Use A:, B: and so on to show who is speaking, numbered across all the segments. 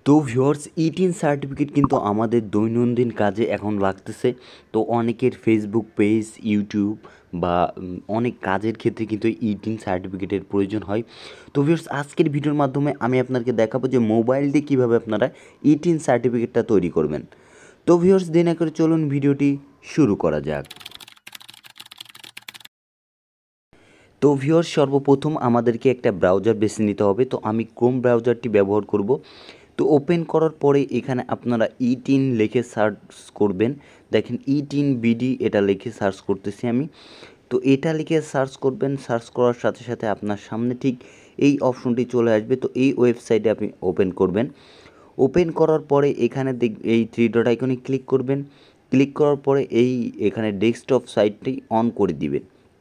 A: তো viewers e-TIN certificate কিন্তু আমাদের দৈনন্দিন কাজে এখন লাগতেছে। তো অনেকের ফেসবুক পেজ, ইউটিউব বা অনেক কাজের ক্ষেত্রে কিন্তু ইটিন সার্টিফিকেটের প্রয়োজন হয়। তো ভিউয়ার্স আজকের ভিডিওর মাধ্যমে আমি আপনাকে দেখাবো যে মোবাইল দিয়ে কীভাবে আপনারা ইটিন সার্টিফিকেটটা তৈরি করবেন। তো ভিউয়ার্স দেরি না করে চলুন ভিডিওটি শুরু করা যাক। তো ভিউয়ার্স সর্বপ্রথম আমাদেরকে একটা ব্রাউজার বেছে নিতে হবে। তো আমি ক্রোম ব্রাউজারটি ব্যবহার করব। তো ওপেন করার পরে এখানে আপনারা ইটিন লিখে সার্চ করবেন। দেখেন ইটিন বিডি এটা লিখে সার্চ করতেছি আমি। তো এটা লিখে সার্চ করবেন, সার্চ করার সাথে সাথে আপনার সামনে ঠিক এই অপশনটি চলে আসবে। তো এই ওয়েবসাইটে আপনি ওপেন করবেন। ওপেন করার পরে এখানে এই থ্রি ডট আইকনে ক্লিক করবেন। ক্লিক করার পরে এখানে ডেস্কটপ সাইটটি অন করে দিবেন।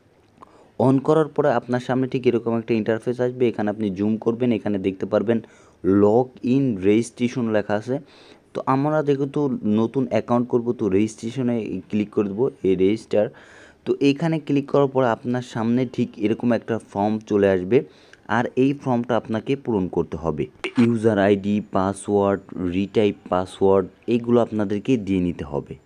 A: অন করার পরে আপনার সামনে ঠিক এরকম একটা ইন্টারফেস আসবে। এখানে আপনি জুম করবেন, এখানে দেখতে পারবেন লগ ইন রেজিস্ট্রেশন লেখা আছে। তো আমরা যেহেতু নতুন অ্যাকাউন্ট করব, তো রেজিস্ট্রেশনে ক্লিক করে দেবো, এই রেজিস্টার। তো এইখানে ক্লিক করার পরে আপনার সামনে ঠিক এরকম একটা ফর্ম চলে আসবে, আর এই ফর্মটা আপনাকে পূরণ করতে হবে। User ID, password, retype password এইগুলো আপনাদেরকে দিয়ে নিতে হবে।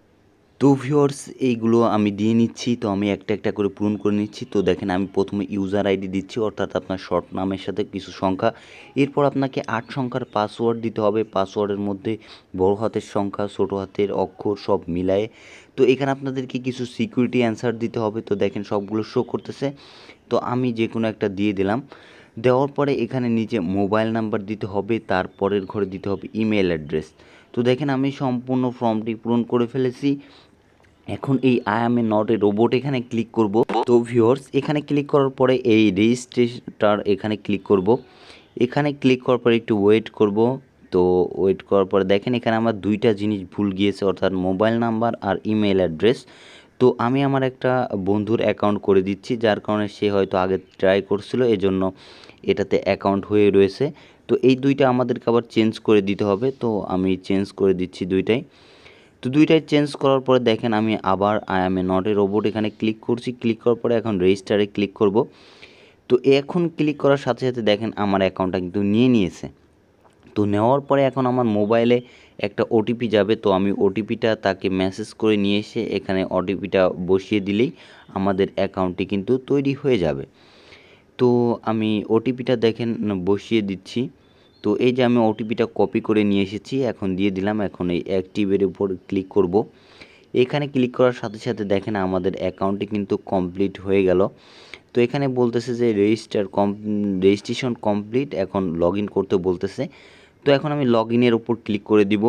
A: তো ভিউয়ার্স এইগুলো আমি দিয়ে নিচ্ছি। তো আমি একটা একটা করে পূরণ করে নিচ্ছি। তো দেখেন আমি প্রথমে ইউজার আইডি দিচ্ছি, অর্থাৎ আপনার শর্ট নামের সাথে কিছু সংখ্যা। এরপর আপনাকে 8 সংখ্যার পাসওয়ার্ড দিতে হবে। পাসওয়ার্ডের মধ্যে বড় হাতের সংখ্যা, ছোট হাতের অক্ষর সব মিলায়ে। তো এখানে আপনাদেরকে কিছু সিকিউরিটি অ্যান্সার দিতে হবে। তো দেখেন সবগুলো শো করতেছে। তো আমি যে কোনো একটা দিয়ে দিলাম। দেওয়ার পরে এখানে নিচে মোবাইল নাম্বার দিতে হবে, তারপরের ঘরে দিতে হবে ইমেল অ্যাড্রেস। তো দেখেন আমি সম্পূর্ণ ফর্মটি পূরণ করে ফেলেছি। এখন এই I am a not a robot এখানে ক্লিক করব। তো ভিউয়ার্স এখানে ক্লিক করার পরে এই রেজিস্ট্রেশনটার এখানে ক্লিক করব। এখানে ক্লিক করার পরে একটু ওয়েট করব। তো ওয়েট করার পরে দেখেন এখানে আমার দুইটা জিনিস ভুল গিয়েছে, অর্থাৎ মোবাইল নাম্বার আর ইমেল অ্যাড্রেস। তো আমি আমার একটা বন্ধুর অ্যাকাউন্ট করে দিচ্ছি, যার কারণে সে হয়তো আগে ট্রাই করছিল, এজন্য এটাতে অ্যাকাউন্ট হয়ে রয়েছে। তো এই দুইটা আমাদেরকে আবার চেঞ্জ করে দিতে হবে। তো আমি চেঞ্জ করে দিচ্ছি দুইটাই। তো দুইটাই চেঞ্জ করার পরে দেখেন আমি আবার I am a not a robot এখানে ক্লিক করছি। ক্লিক করার পরে এখন রেজিস্টারে ক্লিক করব। তো এখন ক্লিক করার সাথে সাথে দেখেন আমার অ্যাকাউন্টটা কিন্তু নিয়ে নিয়েছে। তো নেওয়ার পরে এখন আমার মোবাইলে একটা ওটিপি যাবে। তো আমি ওটিপিটা তাকে মেসেজ করে নিয়ে এসে এখানে ওটিপিটা বসিয়ে দিলেই আমাদের অ্যাকাউন্টটি কিন্তু তৈরি হয়ে যাবে। তো আমি ওটিপিটা দেখেন বসিয়ে দিচ্ছি। তো এই যে আমি ওটিপিটা কপি করে নিয়ে এসেছি, এখন দিয়ে দিলাম। এখন এই অ্যাক্টিভের উপর ক্লিক করব। এখানে ক্লিক করার সাথে সাথে দেখেন আমাদের অ্যাকাউন্টটি কিন্তু কমপ্লিট হয়ে গেল। তো এখানে বলতেছে যে রেজিস্ট্রেশন কমপ্লিট, এখন লগ ইন করতে বলতেছে। তো এখন আমি লগ ইনের উপর ক্লিক করে দিব।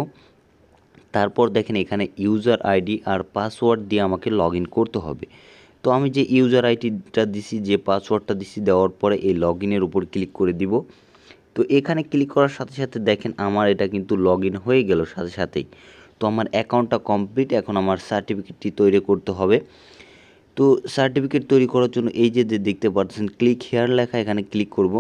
A: তারপর দেখেন এখানে ইউজার আইডি আর পাসওয়ার্ড দিয়ে আমাকে লগ ইন করতে হবে। তো আমি যে ইউজার আইডিটা দিছি, যে পাসওয়ার্ডটা দিছি, দেওয়ার পরে এই লগ ইনের উপর ক্লিক করে দিব। তো এখানে ক্লিক করার সাথে সাথে দেখেন আমার এটা কিন্তু লগ ইন হয়ে গেল সাথে সাথেই। তো আমার অ্যাকাউন্টটা কমপ্লিট। এখন আমার সার্টিফিকেটটি তৈরি করতে হবে। তো সার্টিফিকেট তৈরি করার জন্য এই যে দেখতে পাচ্ছেন ক্লিক হেয়ার লেখা, এখানে ক্লিক করব।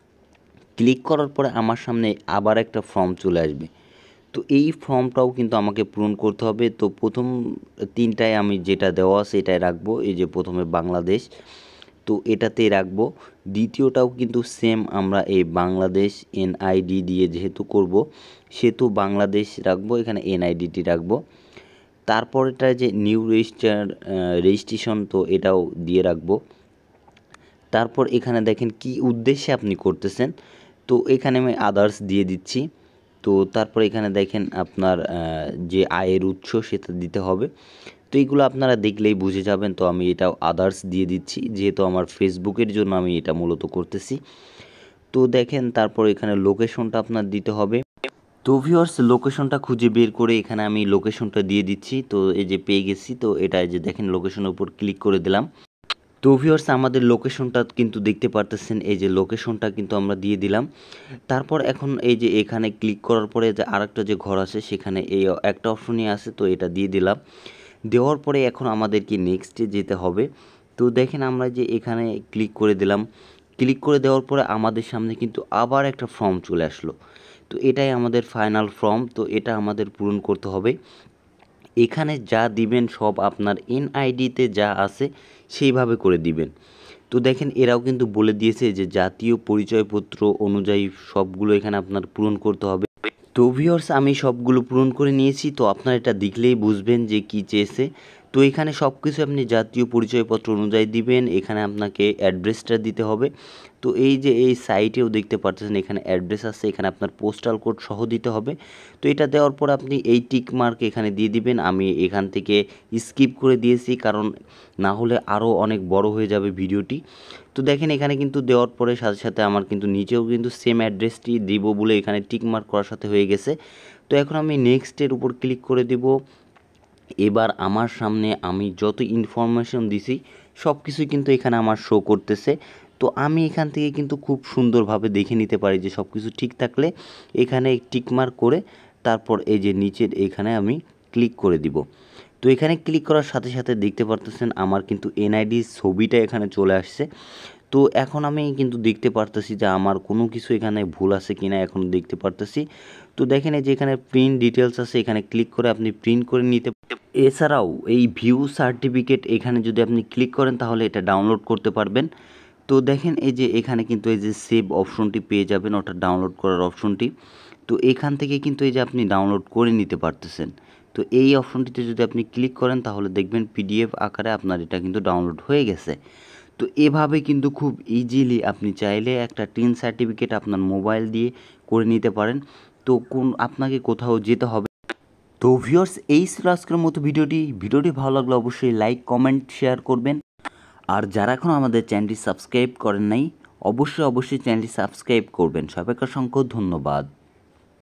A: ক্লিক করার পরে আমার সামনে আবার একটা ফর্ম চলে আসবে। তো এই ফর্মটাও কিন্তু আমাকে পূরণ করতে হবে। তো প্রথম তিনটায় আমি যেটা দেওয়া আছে এটাই রাখবো। এই যে প্রথমে বাংলাদেশ, তো এটাতেই রাখবো। দ্বিতীয়টাও কিন্তু সেম, আমরা এই বাংলাদেশ এনআইডি দিয়ে যেহেতু করব, সেহেতু বাংলাদেশ রাখবো, এখানে এনআইডিটি রাখবো। তারপরেটা যে নিউ রেজিস্ট্রেশন, তো এটাও দিয়ে রাখবো। তারপর এখানে দেখেন কি উদ্দেশ্যে আপনি করতেছেন, তো এখানে আমি আদার্স দিয়ে দিচ্ছি। তো তারপর এখানে দেখেন আপনার যে আয়ের উৎস সেটা দিতে হবে। তো এইগুলো আপনারা দেখলেই বুঝে যাবেন। তো আমি এটাও আদার্স দিয়ে দিচ্ছি, যেহেতু আমার ফেসবুকের জন্য আমি এটা মূলত করতেছি। তো দেখেন তারপর এখানে লোকেশনটা আপনার দিতে হবে। তো ভিউয়ার্স লোকেশনটা খুঁজে বের করে এখানে আমি লোকেশনটা দিয়ে দিচ্ছি। তো এই যে পেয়ে গেছি। তো এটা যে দেখেন লোকেশনের উপর ক্লিক করে দিলাম। তো ভিউয়ার্স আমাদের লোকেশনটা কিন্তু দেখতে পারতেছেন, এই যে লোকেশনটা কিন্তু আমরা দিয়ে দিলাম। তারপর এখন এই যে এখানে ক্লিক করার পরে যে আরেকটা যে ঘর আছে, সেখানে এই একটা অপশনই আছে, তো এটা দিয়ে দিলাম। দেওয়ার পরে এখন আমাদেরকে নেক্সটে যেতে হবে। তো দেখেন আমরা যে এখানে ক্লিক করে দিলাম। ক্লিক করে দেওয়ার পরে আমাদের সামনে কিন্তু আবার একটা ফর্ম চলে আসলো। তো এটাই আমাদের ফাইনাল ফর্ম। তো এটা আমাদের পূরণ করতে হবে। এখানে যা দিবেন সব আপনার এনআইডিতে যা আছে সেইভাবে করে দিবেন। তো দেখেন এরাও কিন্তু বলে দিয়েছে যে জাতীয় পরিচয়পত্র অনুযায়ী সবগুলো এখানে আপনার পূরণ করতে হবে। তো ভিউয়ার্স আমি সবগুলো পূরণ করে নিয়েছি। তো আপনারা এটা দেখলেই বুঝবেন যে কি চেয়েছে। তো এখানে সব কিছু আপনি জাতীয় পরিচয়পত্র অনুযায়ী দিবেন। এখানে আপনাকে অ্যাড্রেসটা দিতে হবে। তো এই যে এই সাইটেও দেখতে পাচ্ছেন এখানে অ্যাড্রেস আছে, এখানে আপনার পোস্টাল কোড সহ দিতে হবে। তো এটা দেওয়ার পর আপনি এই টিক মার্ক এখানে দিয়ে দিবেন। আমি এখান থেকে স্কিপ করে দিয়েছি, কারণ না হলে আরও অনেক বড় হয়ে যাবে ভিডিওটি। তো দেখেন এখানে কিন্তু দেওয়ার পরে সাথে সাথে আমার কিন্তু নিচেও কিন্তু সেম অ্যাড্রেসটি দিব বলে এখানে টিক মার্ক করার সাথে হয়ে গেছে। তো এখন আমি নেক্সটের উপর ক্লিক করে দেব। এবার আমার সামনে আমি যত ইনফরমেশন দিছি সব কিছুই কিন্তু এখানে আমার শো করতেছে। তো আমি এখান থেকে কিন্তু খুব সুন্দরভাবে দেখে নিতে পারি যে সব কিছু ঠিক থাকলে এখানে টিকমার্ক করে তারপর এই যে নিচের এখানে আমি ক্লিক করে দিব। তো এখানে ক্লিক করার সাথে সাথে দেখতে পারতেছেন আমার কিন্তু এনআইডি ছবিটা এখানে চলে আসছে। তো এখন আমি কিন্তু দেখতে পারতেছি যে আমার কোনো কিছু এখানে ভুল আছে কিনা এখন দেখতে পারতেছি। তো দেখেন এই যে এখানে প্রিন্ট ডিটেলস আছে, এখানে ক্লিক করে আপনি প্রিন্ট করে নিতে। এছাড়াও এই ভিউ সার্টিফিকেট এখানে যদি আপনি ক্লিক করেন তাহলে এটা ডাউনলোড করতে পারবেন। তো দেখেন এই যে এখানে কিন্তু এই যে সেভ অপশনটি পেয়ে যাবেন, ওটা ডাউনলোড করার অপশনটি। তো এখান থেকে কিন্তু এই যে আপনি ডাউনলোড করে নিতে পারতেছেন। তো এই অপশনটিতে যদি আপনি ক্লিক করেন তাহলে দেখবেন পিডিএফ আকারে আপনার এটা কিন্তু ডাউনলোড হয়ে গেছে। তো এভাবে কিন্তু খুব ইজিলি আপনি চাইলে একটা টিন সার্টিফিকেট আপনার মোবাইল দিয়ে করে নিতে পারেন। তো আপনাকে কোথাও যেতে হবে। তো ভিউয়ার্স এই ছিল আজকের মতো ভিডিওটি ভালো লাগলে অবশ্যই লাইক কমেন্ট শেয়ার করবেন। আর যারা এখন আমাদের চ্যানেলটি সাবস্ক্রাইব করেন নাই অবশ্যই চ্যানেলটি সাবস্ক্রাইব করবেন। সবাইকে অসংখ্য ধন্যবাদ।